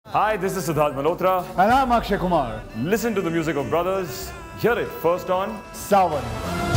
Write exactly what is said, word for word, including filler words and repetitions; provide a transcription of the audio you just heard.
Hi, this is Siddharth Malhotra. And I'm Akshay Kumar. Listen to the music of brothers. Hear it first on Sawan.